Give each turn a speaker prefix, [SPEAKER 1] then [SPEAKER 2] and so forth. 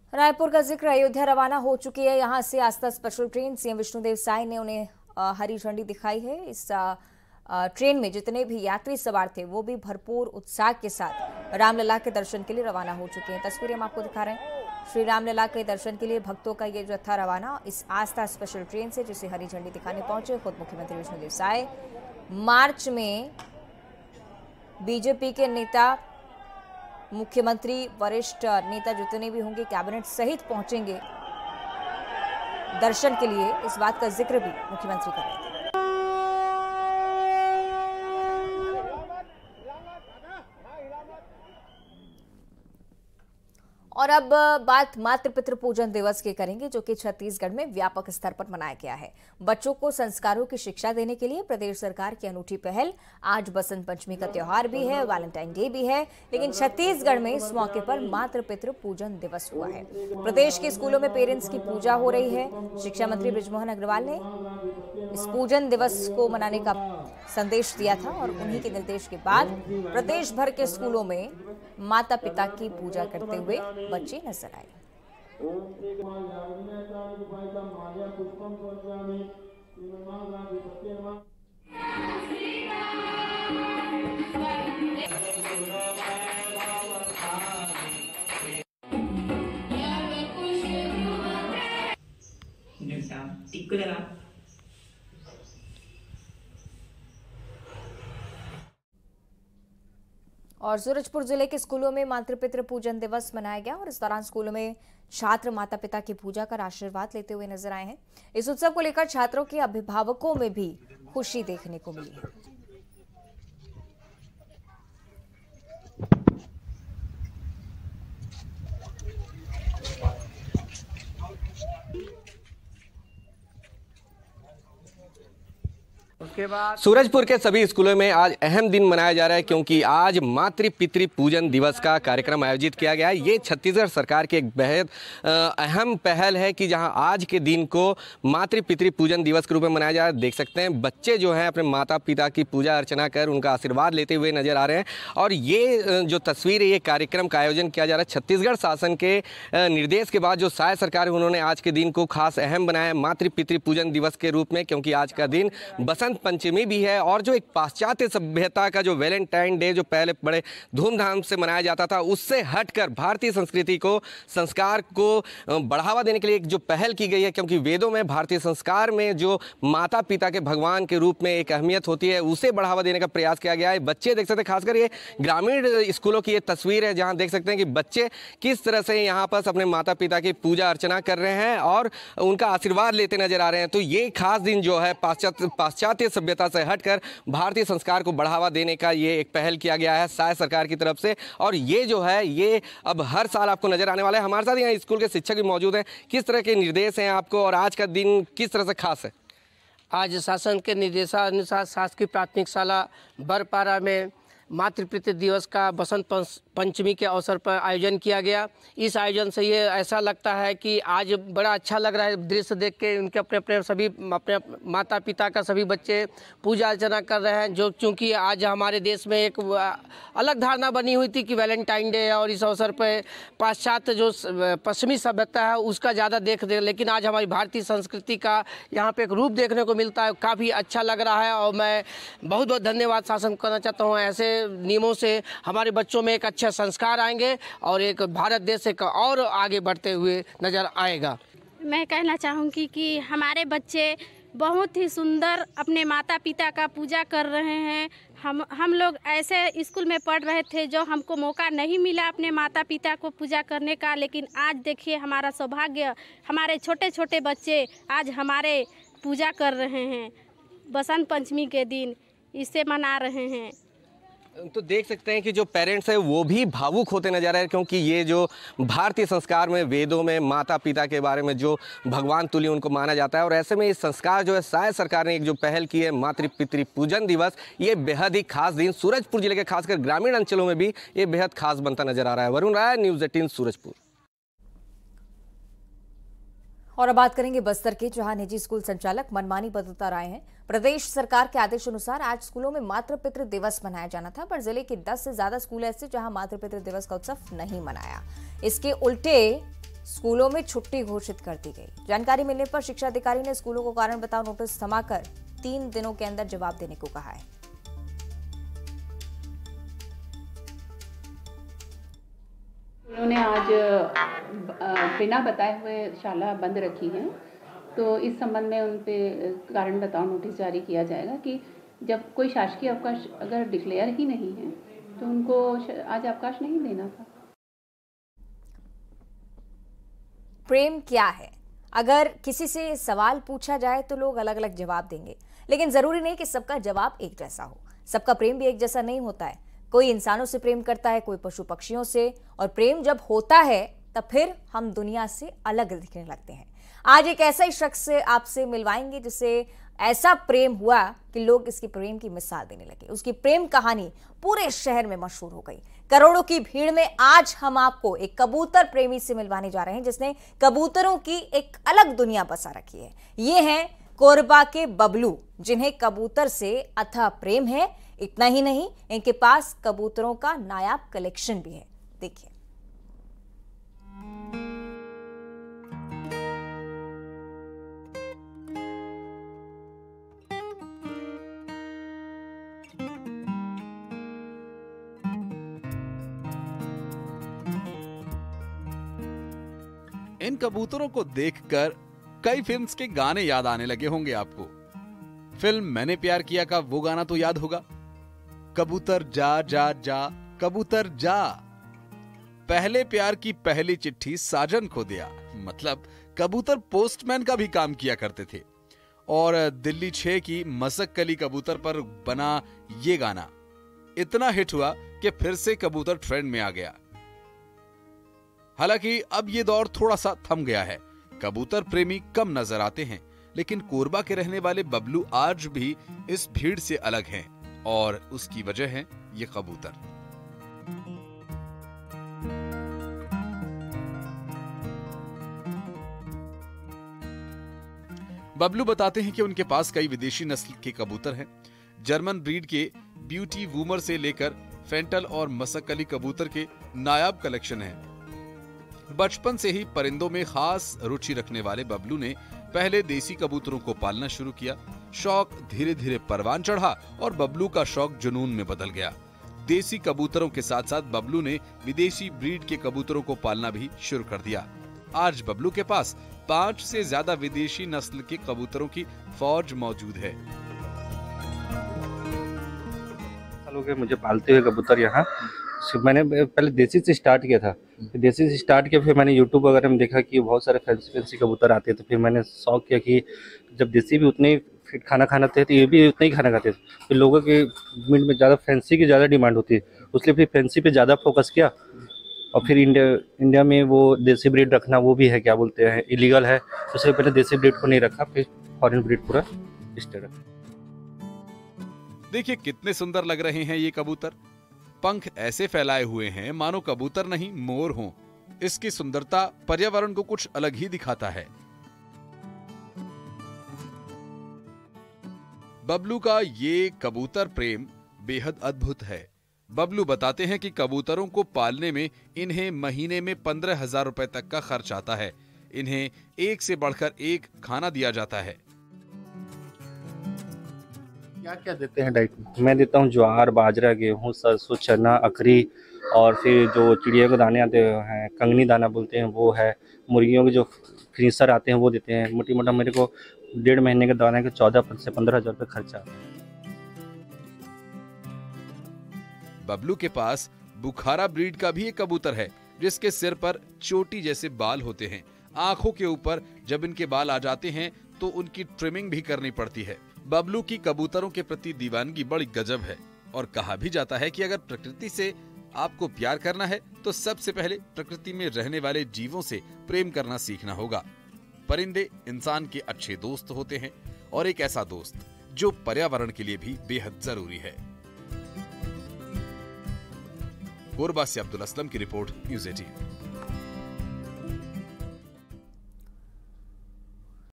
[SPEAKER 1] रायपुर का जिक्र, अयोध्या रवाना हो चुकी है यहां से Aastha special train. CM Vishnudeo Sai ने उन्हें हरी झंडी दिखाई है। इस ट्रेन में जितने भी यात्री सवार थे वो भी भरपूर उत्साह के साथ रामलला के दर्शन के लिए रवाना हो चुके हैं। तस्वीरें हम आपको दिखा रहे हैं। श्री रामलला के दर्शन के लिए भक्तों का ये जत्था रवाना इस आस्था स्पेशल ट्रेन से, जिसे हरी झंडी दिखाने पहुंचे खुद मुख्यमंत्री विष्णुदेव साय। मार्च में बीजेपी के नेता, मुख्यमंत्री, वरिष्ठ नेता जितने भी होंगे कैबिनेट सहित पहुंचेंगे दर्शन के लिए। इस बात का जिक्र भी मुख्यमंत्री कर रहे थे। और अब बात मातृ पितृ पूजन दिवस की करेंगे, जो कि छत्तीसगढ़ में व्यापक स्तर पर मनाया गया है। बच्चों को संस्कारों की शिक्षा देने के लिए प्रदेश सरकार की अनूठी पहल। आज बसंत पंचमी का त्योहार भी है, वैलेंटाइन डे भी है, लेकिन छत्तीसगढ़ में इस मौके पर मातृ पितृ पूजन दिवस हुआ है। प्रदेश के स्कूलों में पेरेंट्स की पूजा हो रही है। शिक्षा मंत्री बृजमोहन अग्रवाल ने इस पूजन दिवस को मनाने का संदेश दिया था और उन्हीं के निर्देश के बाद प्रदेश भर के स्कूलों में माता पिता की पूजा करते हुए बच्चे नजर आए। और सूरजपुर जिले के स्कूलों में मातृ पितृ पूजन दिवस मनाया गया और इस दौरान स्कूलों में छात्र माता पिता की पूजा कर आशीर्वाद लेते हुए नजर आए हैं। इस उत्सव को लेकर छात्रों के अभिभावकों में भी खुशी देखने को मिली है।
[SPEAKER 2] सूरजपुर के सभी स्कूलों में आज अहम दिन मनाया जा रहा है, क्योंकि आज मातृ पितृ पूजन दिवस का कार्यक्रम आयोजित किया गया है। ये छत्तीसगढ़ सरकार की एक बेहद अहम पहल है कि जहां आज के दिन को मातृ पितृ पूजन दिवस के रूप में मनाया जा रहा है। देख सकते हैं बच्चे जो हैं अपने माता पिता की पूजा अर्चना कर उनका आशीर्वाद लेते हुए नजर आ रहे हैं। और ये जो तस्वीर है, ये कार्यक्रम का आयोजन किया जा रहा है छत्तीसगढ़ शासन के निर्देश के बाद। जो साय सरकार है उन्होंने आज के दिन को खास अहम बनाया है मातृ पितृ पूजन दिवस के रूप में, क्योंकि आज का दिन बसंत पंचमी भी है। और जो एक पाश्चात्य सभ्यता का जो वैलेंटाइन डे जो पहले बड़े धूमधाम से मनाया जाता था, उससे हटकर भारतीय संस्कृति को, संस्कार को बढ़ावा देने के लिए एक जो पहल की गई है, क्योंकि वेदों में भारतीय संस्कार में जो माता पिता के भगवान के रूप में एक अहमियत होती है, उसे बढ़ावा देने का प्रयास किया गया है। बच्चे देख सकते हैं, खासकर ये ग्रामीण स्कूलों की ये तस्वीर है, जहां देख सकते हैं कि बच्चे किस तरह से यहाँ पर अपने माता पिता की पूजा अर्चना कर रहे हैं और उनका आशीर्वाद लेते नजर आ रहे हैं। तो ये खास दिन जो है पाश्चात्य सभ्यता से हटकर भारतीय संस्कार को बढ़ावा देने का ये एक पहल किया गया है साय सरकार की तरफ से। और ये जो है ये अब हर साल आपको नजर आने वाला है। हमारे साथ यहाँ स्कूल के शिक्षक भी मौजूद हैं। किस तरह के निर्देश हैं आपको और आज का दिन किस तरह से खास है?
[SPEAKER 3] आज शासन के निर्देशानुसार शासकीय प्राथमिक शाला बरपारा में मातृ पितृ दिवस का बसंत पंचमी के अवसर पर आयोजन किया गया। इस आयोजन से ये ऐसा लगता है कि आज बड़ा अच्छा लग रहा है दृश्य देख के। उनके अपने माता पिता का सभी बच्चे पूजा अर्चना कर रहे हैं। जो चूँकि आज हमारे देश में एक अलग धारणा बनी हुई थी कि वैलेंटाइन डे है और इस अवसर पर पाश्चात्य जो पश्चिमी सभ्यता है उसका ज़्यादा लेकिन आज हमारी भारतीय संस्कृति का यहाँ पर एक रूप देखने को मिलता है। काफ़ी अच्छा लग रहा है और मैं बहुत बहुत धन्यवाद शासन करना चाहता हूँ। ऐसे नियमों से हमारे बच्चों में एक अच्छा संस्कार आएंगे और एक भारत देश एक और आगे बढ़ते हुए नजर आएगा।
[SPEAKER 4] मैं कहना चाहूँगी कि हमारे बच्चे बहुत ही सुंदर अपने माता पिता का पूजा कर रहे हैं। हम लोग ऐसे स्कूल में पढ़ रहे थे जो हमको मौका नहीं मिला अपने माता पिता को पूजा करने का, लेकिन आज देखिए हमारा सौभाग्य, हमारे छोटे छोटे बच्चे आज हमारे पूजा कर रहे हैं। बसंत पंचमी के दिन इसे मना रहे हैं।
[SPEAKER 2] तो देख सकते हैं कि जो पेरेंट्स हैं वो भी भावुक होते नजर आ रहे हैं, क्योंकि ये जो भारतीय संस्कार में वेदों में माता पिता के बारे में जो भगवान तुल्य उनको माना जाता है, और ऐसे में ये संस्कार जो है साय सरकार ने एक जो पहल की है मातृ पितृ पूजन दिवस, ये बेहद ही खास दिन सूरजपुर जिले के खासकर ग्रामीण अंचलों में भी ये बेहद खास बनता नजर आ रहा है। वरुण राय, न्यूज़ 18 सूरजपुर।
[SPEAKER 1] और अब बात करेंगे बस्तर की, जहां निजी स्कूल संचालक मनमानी बदलता रहे हैं। प्रदेश सरकार के आदेश अनुसार आज स्कूलों में मातृ पितृ दिवस मनाया जाना था, पर जिले के 10 से ज्यादा स्कूल ऐसे जहां मातृ पितृ दिवस का उत्सव नहीं मनाया। इसके उल्टे स्कूलों में छुट्टी घोषित कर दी गई। जानकारी मिलने पर शिक्षा अधिकारी ने स्कूलों को कारण बताओ नोटिस थमाकर 3 दिनों के अंदर जवाब देने को कहा है।
[SPEAKER 5] उन्होंने आज बिना बताए हुए शाला बंद रखी है, तो इस संबंध में उन पे कारण बताओ नोटिस जारी किया जाएगा कि जब कोई शासकीय अवकाश अगर डिक्लेयर ही नहीं है तो उनको आज अवकाश नहीं देना था।
[SPEAKER 1] प्रेम क्या है? अगर किसी से सवाल पूछा जाए तो लोग अलग अलग जवाब देंगे, लेकिन जरूरी नहीं कि सबका जवाब एक जैसा हो। सबका प्रेम भी एक जैसा नहीं होता है। कोई इंसानों से प्रेम करता है, कोई पशु पक्षियों से, और प्रेम जब होता है तब फिर हम दुनिया से अलग दिखने लगते हैं। आज एक ऐसा ही शख्स आपसे मिलवाएंगे जिसे ऐसा प्रेम हुआ कि लोग इसकी प्रेम की मिसाल देने लगे। उसकी प्रेम कहानी पूरे शहर में मशहूर हो गई। करोड़ों की भीड़ में आज हम आपको एक कबूतर प्रेमी से मिलवाने जा रहे हैं जिसने कबूतरों की एक अलग दुनिया बसा रखी है। ये हैं कोरबा के बबलू, जिन्हें कबूतर से अथाह प्रेम है। इतना ही नहीं, इनके पास कबूतरों का नायाब कलेक्शन भी है। देखिए।
[SPEAKER 6] इन कबूतरों को देखकर कई फिल्म्स के गाने याद आने लगे होंगे आपको। फिल्म मैंने प्यार किया का वो गाना तो याद होगा, कबूतर जा जा जा कबूतर जा, पहले प्यार की पहली चिट्ठी साजन को दिया। मतलब कबूतर पोस्टमैन का भी काम किया करते थे। और दिल्ली 6 की मसक्कली कबूतर पर बना ये गाना इतना हिट हुआ कि फिर से कबूतर ट्रेंड में आ गया। हालांकि अब ये दौर थोड़ा सा थम गया है, कबूतर प्रेमी कम नजर आते हैं, लेकिन कोरबा के रहने वाले बबलू आज भी इस भीड़ से अलग हैं और उसकी वजह है ये कबूतर। बबलू बताते हैं कि उनके पास कई विदेशी नस्ल के कबूतर हैं। जर्मन ब्रीड के ब्यूटी वूमर से लेकर फेंटल और मसक्कली कबूतर के नायाब कलेक्शन है। बचपन से ही परिंदों में खास रुचि रखने वाले बबलू ने पहले देसी कबूतरों को पालना शुरू किया। शौक धीरे धीरे परवान चढ़ा और बबलू का शौक जुनून में बदल गया। देसी कबूतरों के साथ साथ बबलू ने विदेशी ब्रीड के कबूतरों को पालना भी शुरू कर दिया। आज बबलू के पास 5 से ज्यादा विदेशी नस्ल के कबूतरों की फौज मौजूद है।
[SPEAKER 7] सालों के मुझे पालते हुए कबूतर यहाँ मैंने पहले देसी से स्टार्ट किया था। देसी से स्टार्ट किया, फिर मैंने यूट्यूब वगैरह में देखा कि बहुत सारे फैंसी कबूतर आते हैं, तो फिर मैंने शौक किया कि जब देसी भी उतने ही फिट खाना खाना थे तो ये भी उतना ही खाना खाते थे। फिर लोगों के मिनट में ज़्यादा फैंसी की ज़्यादा डिमांड होती है, इसलिए फिर फैंसी पे ज़्यादा फोकस किया। और फिर इंडिया में वो देसी ब्रीड रखना वो भी है, क्या बोलते हैं, इलीगल है, तो इसलिए पहले देसी ब्रीड को नहीं रखा, फिर फॉरेन ब्रीड पूरा स्टे रखा।
[SPEAKER 6] देखिए कितने सुंदर लग रहे हैं ये कबूतर। पंख ऐसे फैलाए हुए हैं मानो कबूतर नहीं मोर हों। इसकी सुंदरता पर्यावरण को कुछ अलग ही दिखाता है। बबलू का ये कबूतर प्रेम बेहद अद्भुत है। बबलू बताते हैं कि कबूतरों को पालने में इन्हें महीने में 15,000 रुपए तक का खर्च आता है। इन्हें एक से बढ़कर एक खाना दिया जाता है।
[SPEAKER 7] क्या क्या देते हैं डाइट में? मैं देता हूँ ज्वार, बाजरा, गेहूँ, सरसों, चना, अखरी, और फिर जो चिड़िया के दाने आते हैं, कंगनी दाना बोलते हैं, वो है। मुर्गियों के जो फ्रीसर आते हैं वो देते हैं। मोटी मोटा मेरे को 1.5 महीने के दाने के 14 से 15,000 रुपये खर्चा।
[SPEAKER 6] बबलू के पास बुखारा ब्रीड का भी एक कबूतर है जिसके सिर पर चोटी जैसे बाल होते हैं। आंखों के ऊपर जब इनके बाल आ जाते हैं तो उनकी ट्रिमिंग भी करनी पड़ती है। बबलू की कबूतरों के प्रति दीवानगी बड़ी गजब है और कहा भी जाता है कि अगर प्रकृति से आपको प्यार करना है तो सबसे पहले प्रकृति में रहने वाले जीवों से प्रेम करना सीखना होगा। परिंदे इंसान के अच्छे दोस्त होते हैं और एक ऐसा दोस्त जो पर्यावरण के लिए भी बेहद जरूरी है। कोरबा से अब्दुल असलम की रिपोर्ट, न्यूज़ 18।